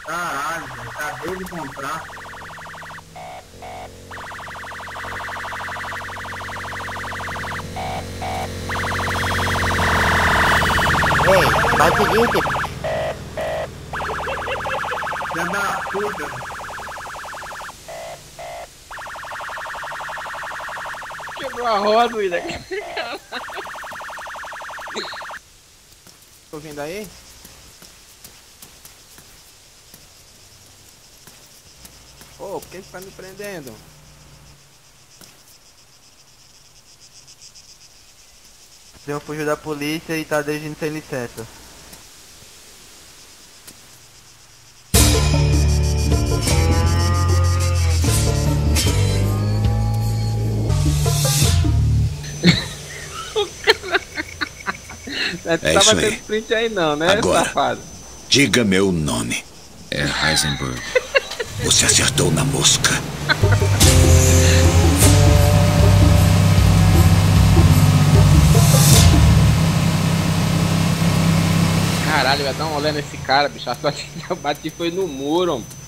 Caralho, velho, acabei de comprar. Ei, faz o seguinte. Já da puta. Quebrou a roda, William. Tô vindo aí? Ô, por que você tá me prendendo? O senhor fugiu da polícia e tá dirigindo sem licença. Você É tava isso aí. tendo print aí não, né, Agora. safado? Diga meu nome. É Heisenberg. Você acertou na mosca. Caralho, eu ia dar uma olhada nesse cara, bicho. A sorte que eu bati foi no muro, mano.